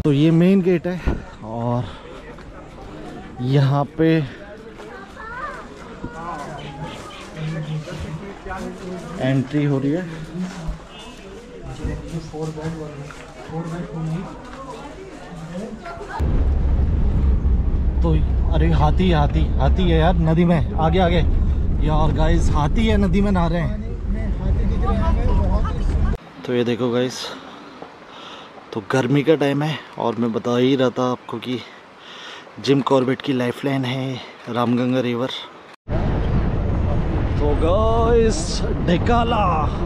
तो ये main gate है और यहाँ पे एंट्री हो रही है। तो अरे हाथी हाथी हाथी है यार नदी में, आगे आगे यार गाइस, हाथी है नदी में नहा रहे हैं। तो ये देखो गाइस, तो गर्मी का टाइम है और मैं बता ही रहा था आपको कि जिम कॉर्बेट की लाइफलाइन है रामगंगा रिवर। तो guys Dhikala,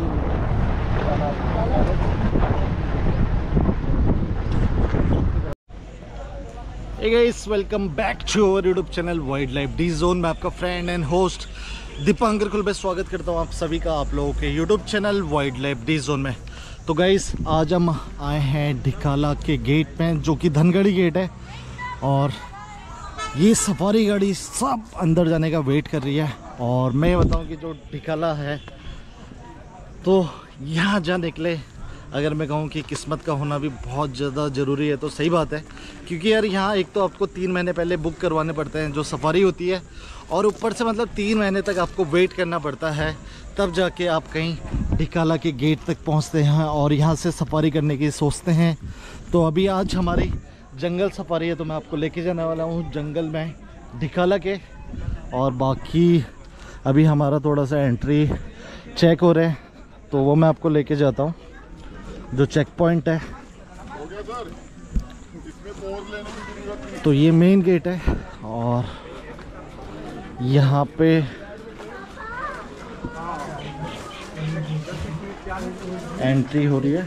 hey guys, welcome back to our YouTube channel wildlife D zone में आपका friend and host Deepankar Kulbe स्वागत करता हूँ आप सभी का आप लोगों के YouTube channel wildlife D zone में। तो गाइस आज हम आए हैं ढिकाला के गेट पे जो कि धनगढ़ी गेट है और ये सफारी गाड़ी सब अंदर जाने का वेट कर रही है। और मैं बताऊं कि जो ढिकाला है तो यहाँ जाने के लिए अगर मैं कहूँ कि किस्मत का होना भी बहुत ज़्यादा ज़रूरी है तो सही बात है, क्योंकि यार यहाँ एक तो आपको 3 महीने पहले बुक करवाने पड़ते हैं जो सफारी होती है, और ऊपर से मतलब 3 महीने तक आपको वेट करना पड़ता है, तब जाके आप कहीं ढिकाला के गेट तक पहुँचते हैं और यहाँ से सफारी करने की सोचते हैं। तो अभी आज हमारी जंगल सफारी है तो मैं आपको लेके जाने वाला हूँ जंगल में ढिकाला के। और बाकी अभी हमारा थोड़ा सा एंट्री चेक हो रहे हैं तो वो मैं आपको लेके जाता हूँ जो चेक पॉइंट है। तो ये मेन गेट है और यहाँ पे एंट्री हो रही है।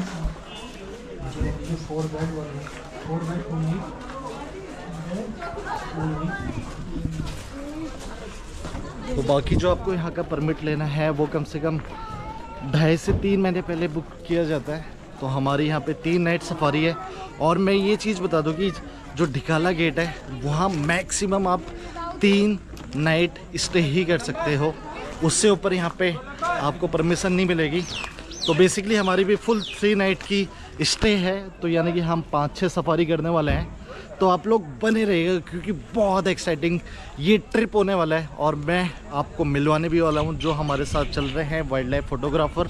तो बाकी जो आपको यहाँ का परमिट लेना है वो कम से कम 2.5 से 3 महीने पहले बुक किया जाता है। तो हमारी यहाँ पे 3 नाइट सफारी है। और मैं ये चीज़ बता दूँ कि जो ढिकाला गेट है वहाँ मैक्सिमम आप 3 नाइट स्टे ही कर सकते हो, उससे ऊपर यहाँ पे आपको परमिशन नहीं मिलेगी। तो बेसिकली हमारी भी फुल 3 नाइट की स्टे है, तो यानी कि हम 5-6 सफारी करने वाले हैं। तो आप लोग बने रहिएगा क्योंकि बहुत एक्साइटिंग ये ट्रिप होने वाला है। और मैं आपको मिलवाने भी वाला हूँ जो हमारे साथ चल रहे हैं वाइल्ड लाइफ फोटोग्राफर।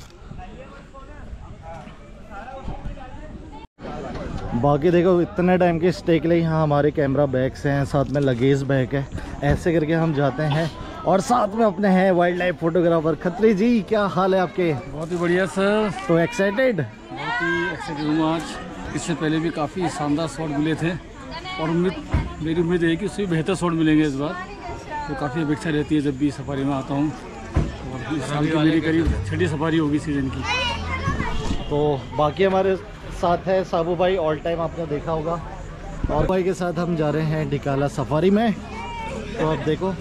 बाकी देखो इतने टाइम के स्टे के लिए यहाँ हमारे कैमरा बैग्स हैं, साथ में लगेज बैग है, ऐसे करके हम जाते हैं। और साथ में अपने हैं wildlife photographer Khatri ji. क्या हाल है आपके? बहुत ही बढ़िया सर। तो एक्साइटेड? बहुत ही एक्साइटेड हूँ आज। इससे पहले भी काफ़ी शानदार शॉट मिले थे और मेरी उम्मीद है कि उससे भी बेहतर शॉट मिलेंगे इस बार। तो काफ़ी अपेक्षा रहती है जब भी सफारी में आता हूँ। और इस साल की मेरी करीब 6ठी सफारी होगी सीज़न की। तो बाकी हमारे साथ है साबू भाई, ऑल टाइम आपने देखा होगा। और भाई के साथ हम जा रहे हैं ढिकाला सफारी में। तो आप देखो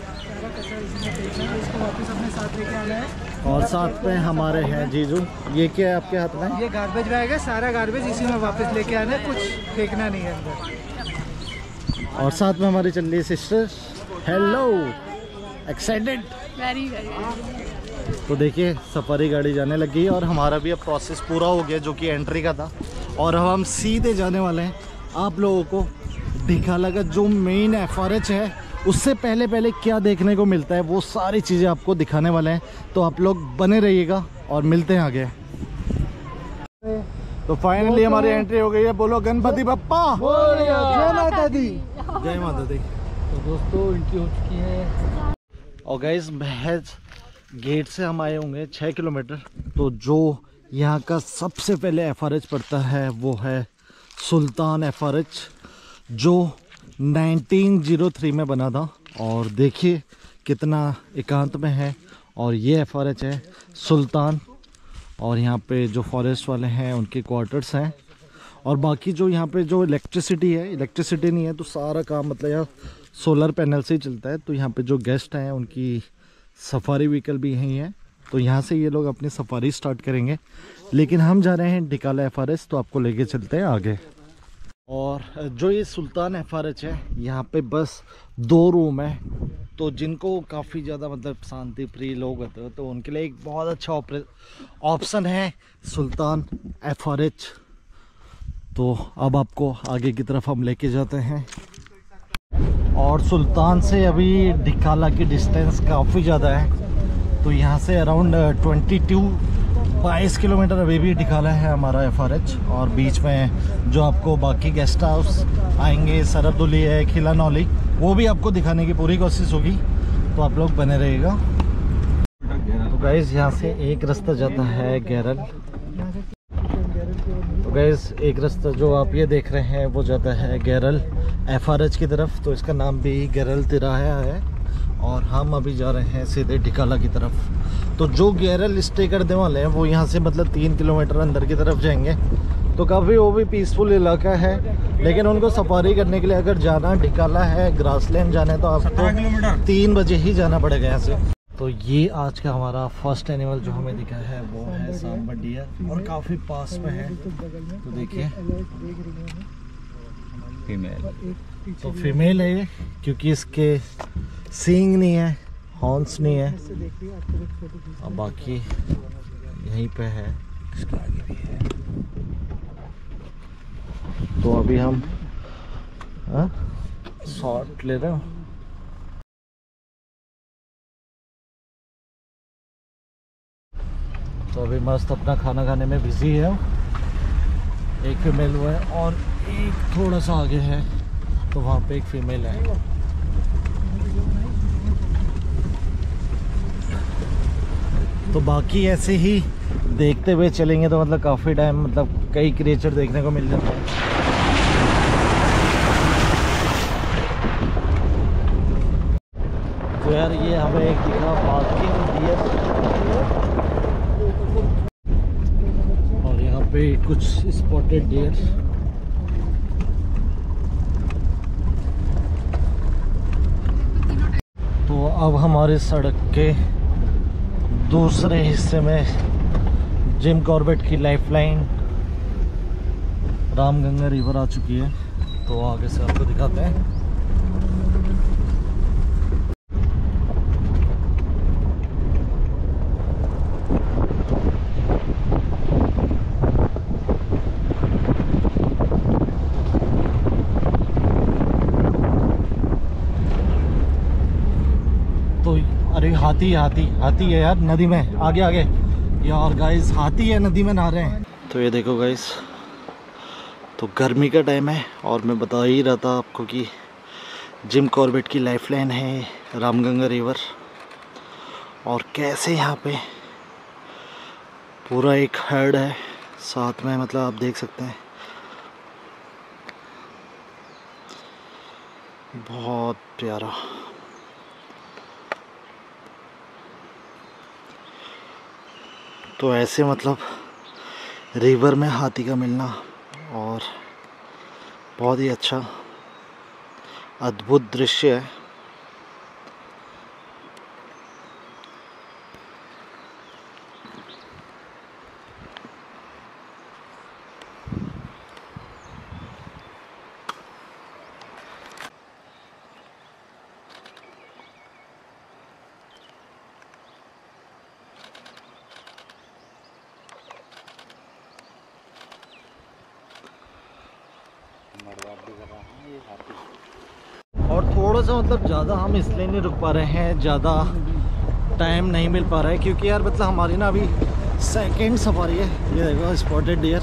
वापस अपने साथ लेके आना है। और साथ में हमारे हैं जीजू। ये क्या है आपके हाथ में? ये गार्बेज बैग है, सारा गार्बेज इसी में वापस लेके आना है, कुछ फेंकना नहीं है अंदर। और साथ में हमारी चल रही है sister. Hello, excited? Very very. तो देखिए सफारी गाड़ी जाने लगी और हमारा भी अब प्रोसेस पूरा हो गया जो कि एंट्री का था। और अब हम सीधे जाने वाले हैं आप लोगों को ढिकाला का जो मेन FRH है उससे पहले क्या देखने को मिलता है वो सारी चीज़ें आपको दिखाने वाले हैं। तो आप लोग बने रहिएगा और मिलते हैं आगे। तो फाइनली हमारी एंट्री हो गई है। बोलो गणपति बप्पा, जय माता दी। जय माता दी। तो दोस्तों एंट्री हो चुकी है। और गाइस महज गेट से हम आए होंगे 6 किलोमीटर। तो जो यहाँ का सबसे पहले FRH पड़ता है वो है सुल्तान FRH जो 1903 में बना था। और देखिए कितना एकांत में है। और ये FRH है सुल्तान। और यहाँ पे जो फॉरेस्ट वाले हैं उनके क्वार्टर्स हैं। और बाकी जो यहाँ पे जो इलेक्ट्रिसिटी है, इलेक्ट्रिसिटी नहीं है तो सारा काम मतलब यहाँ सोलर पैनल से ही चलता है। तो यहाँ पे जो गेस्ट हैं उनकी सफारी व्हीकल भी यहीं है, तो यहाँ से ये लोग अपनी सफारी स्टार्ट करेंगे। लेकिन हम जा रहे हैं ढिकाला FRH, तो आपको लेके चलते हैं आगे। और जो ये सुल्तान FRH है यहाँ पे बस 2 रूम है। तो जिनको काफ़ी ज़्यादा मतलब शांति प्रिय लोग होते हैं तो उनके लिए एक बहुत अच्छा ऑप्शन है सुल्तान FRH। तो अब आपको आगे की तरफ हम लेके जाते हैं। और सुल्तान से अभी ढिकाला की डिस्टेंस काफ़ी ज़्यादा है, तो यहाँ से अराउंड 22 किलोमीटर अभी भी ढिकाला है हमारा FRH। और बीच में जो आपको बाकी गेस्ट हाउस आएंगे, सरबदुली है, खिला नौली, वो भी आपको दिखाने की पूरी कोशिश होगी, तो आप लोग बने रहिएगा। तो गाइस यहाँ से एक रास्ता जाता है गैरल। तो गाइस एक रास्ता जो आप ये देख रहे हैं वो जाता है गैरल FRH की तरफ, तो इसका नाम भी गैरल तिराहा है। और हम अभी जा रहे हैं सीधे ढिकाला की तरफ। तो जो गैरल स्टे करने वाले हैं वो यहाँ से मतलब 3 किलोमीटर अंदर की तरफ जाएंगे, तो काफ़ी वो भी पीसफुल इलाका है। लेकिन उनको सफारी करने के लिए अगर जाना ढिकाला है, ग्रासलैंड जाना है, तो आपको 3 बजे ही जाना पड़ेगा यहाँ से। तो ये आज का हमारा फर्स्ट एनिमल जो हमें दिखा है वो है सांबर डियर, और काफ़ी पास में है। तो देखिए फीमेल, तो फीमेल है ये, क्योंकि इसके सींग नहीं है, हॉर्न्स नहीं है। अब बाकी यहीं पे है, इसके आगे भी है। तो अभी हम शॉट ले रहे हैं। तो अभी मस्त अपना खाना खाने में बिजी है। एक फीमेल हुआ है और एक थोड़ा सा आगे है, तो वहाँ पे एक फीमेल है। तो बाकी ऐसे ही देखते हुए चलेंगे तो मतलब काफ़ी टाइम, मतलब कई क्रिएचर देखने को मिल जाते हैं। तो यार ये हमें एक दिखा पार्किंग डियर, और यहाँ पे कुछ स्पॉटेड डियर। तो अब हमारे सड़क के दूसरे हिस्से में जिम कॉर्बेट की लाइफलाइन रामगंगा रिवर आ चुकी है, तो आगे से आपको दिखाते हैं। तो अरे हाथी हाथी हाथी है यार नदी में, आगे आगे यार गाइस, हाथी है नदी में नहा रहे हैं। तो ये देखो गाइस, तो गर्मी का टाइम है और मैं बता ही रहा था आपको कि जिम कॉर्बेट की लाइफलाइन है रामगंगा रिवर। और कैसे यहाँ पे पूरा एक हर्ड है साथ में, मतलब आप देख सकते हैं बहुत प्यारा। तो ऐसे मतलब रिवर में हाथी का मिलना और बहुत ही अच्छा अद्भुत दृश्य है। और थोड़ा सा मतलब ज़्यादा हम इसलिए नहीं रुक पा रहे हैं, ज़्यादा टाइम नहीं मिल पा रहा है, क्योंकि यार मतलब हमारी ना अभी सेकंड सफारी है। ये देखो स्पॉटेड डियर,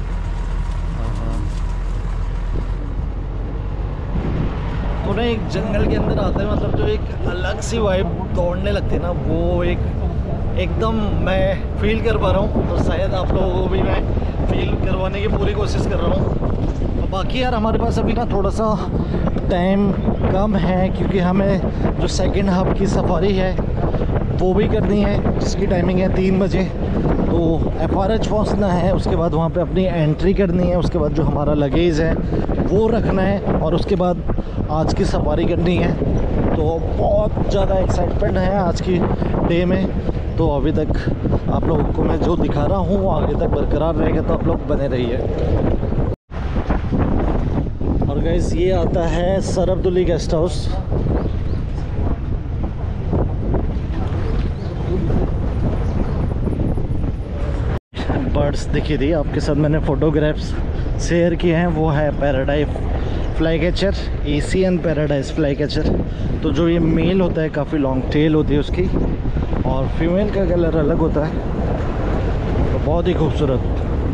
तो ना एक जंगल के अंदर आता है, मतलब जो एक अलग सी वाइब दौड़ने लगती है ना, वो एकदम मैं फील कर पा रहा हूँ। तो शायद आप लोगों को भी मैं फील करवाने की पूरी कोशिश कर रहा हूँ। बाकी यार हमारे पास अभी ना थोड़ा सा टाइम कम है, क्योंकि हमें जो सेकंड हब की सफारी है वो भी करनी है, जिसकी टाइमिंग है 3 बजे। तो FRH पहुंचना है, उसके बाद वहां पे अपनी एंट्री करनी है, उसके बाद जो हमारा लगेज है वो रखना है, और उसके बाद आज की सफारी करनी है। तो बहुत ज़्यादा एक्साइटमेंट है आज की डे में। तो अभी तक आप लोगों को मैं जो दिखा रहा हूँ वो आगे तक बरकरार रहेगा, तो आप लोग बने रहिए। और गाइस ये आता है सरबदुली गेस्ट हाउस। बर्ड्स दिखी थी आपके साथ, मैंने फोटोग्राफ्स शेयर किए हैं वो है paradise flycatcher, Asian paradise flycatcher. तो जो ये मेल होता है काफ़ी लॉन्ग टेल होती है उसकी, और फीमेल का कलर अलग होता है, तो बहुत ही खूबसूरत।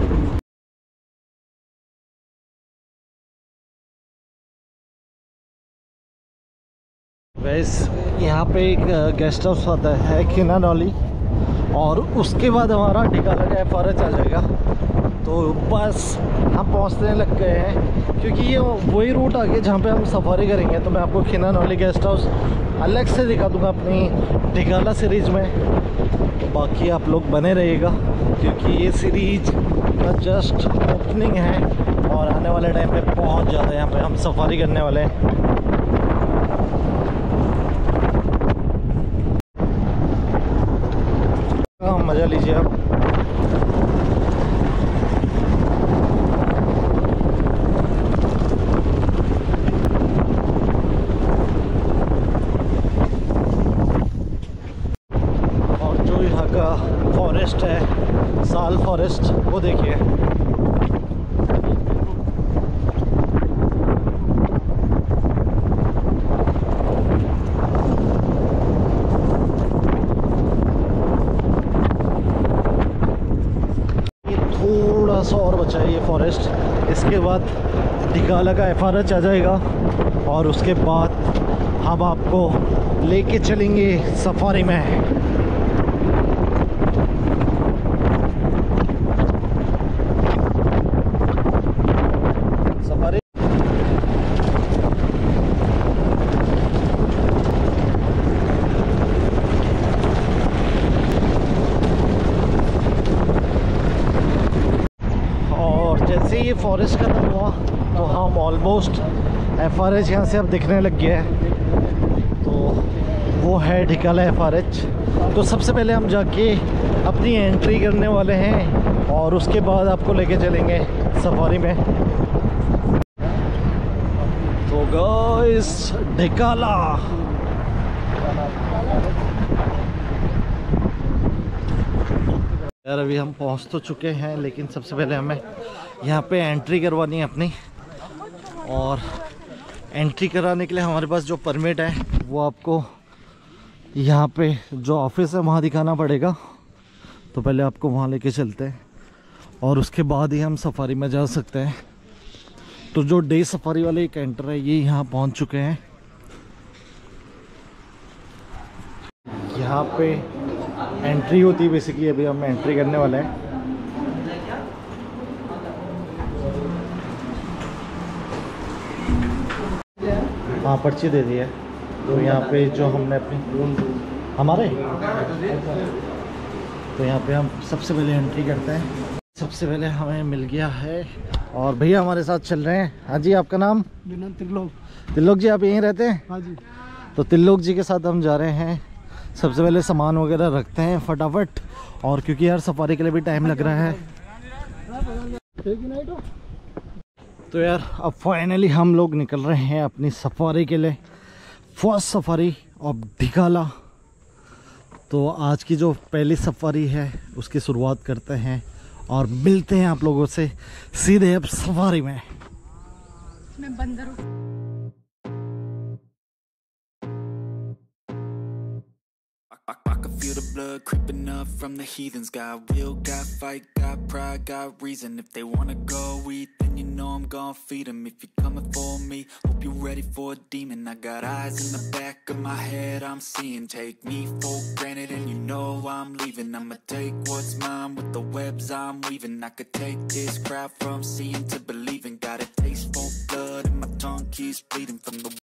वैसे यहाँ पे एक गेस्ट हाउस आता है किनानौली, और उसके बाद हमारा ढिकाला का FRH आ जाएगा। तो बस हम पहुँचने लग गए हैं, क्योंकि ये वही रूट आ गया जहाँ पे हम सफारी करेंगे। तो मैं आपको किनानौली गेस्ट हाउस अलग से दिखा दूँगा अपनी ढिकाला सीरीज़ में। तो बाकी आप लोग बने रहिएगा, क्योंकि ये सीरीज का जस्ट ओपनिंग है, और आने वाले टाइम पे बहुत ज़्यादा यहाँ पे हम सफारी करने वाले हैं। मज़ा लीजिए आप। और जो यहाँ का फॉरेस्ट है, साल फॉरेस्ट, वो देखिए। थोड़ा सा और बचा है ये फॉरेस्ट, इसके बाद ढिकाला का FRH आ जाएगा, और उसके बाद हम आपको लेके चलेंगे सफारी में। सफारी जैसे ये फॉरेस्ट खत्म हुआ तो हम ऑलमोस्ट FRH यहाँ से अब दिखने लग गया है। तो वो है ढिकाला FRH। तो सबसे पहले हम जाके अपनी एंट्री करने वाले हैं, और उसके बाद आपको लेके चलेंगे सफारी में। तो गाइस, ढिकाला यार, अभी हम पहुंच तो चुके हैं, लेकिन सबसे पहले हमें यहाँ पे एंट्री करवानी है अपनी। और एंट्री कराने के लिए हमारे पास जो परमिट है वो आपको यहाँ पे जो ऑफिस है वहाँ दिखाना पड़ेगा। तो पहले आपको वहाँ लेके चलते हैं, और उसके बाद ही हम सफारी में जा सकते हैं। तो जो डे सफारी वाले कैंटर है ये यहाँ पहुँच चुके हैं। यहाँ पे एंट्री होती है बेसिकली, अभी हम एंट्री करने वाले हैं। हाँ, पर्ची दे दी है। तो यहाँ पे जो हमने अपनी हमारे तो यहाँ पे हम सबसे पहले एंट्री करते हैं। सबसे पहले हमें मिल गया है, और भैया हमारे साथ चल रहे हैं। हाँ जी, आपका नाम? त्रिलोक। त्रिलोक जी, आप यहीं रहते हैं? हाँ जी। तो त्रिलोक जी के साथ हम जा रहे हैं। सबसे पहले सामान वगैरह रखते हैं फटाफट, और क्योंकि यार सफारी के लिए भी टाइम लग रहा है। तो यार अब फाइनली हम लोग निकल रहे हैं अपनी सफारी के लिए, फर्स्ट सफारी ऑफ ढिकाला। तो आज की जो पहली सफारी है उसकी शुरुआत करते हैं, और मिलते हैं आप लोगों से सीधे अब सफारी में। मैं बंदर हूँ। I can feel the blood creeping up from the heathens. Got will, got fight, got pride, got reason. If they wanna go eat, then you know I'm gon' feed them. If you're coming for me, hope you're ready for a demon. I got eyes in the back of my head, I'm seeing. Take me for granted and you know I'm leaving. I'ma take what's mine with the webs I'm weaving. I could take this crowd from seeing to believing. Got a taste for blood and my tongue keeps bleeding from the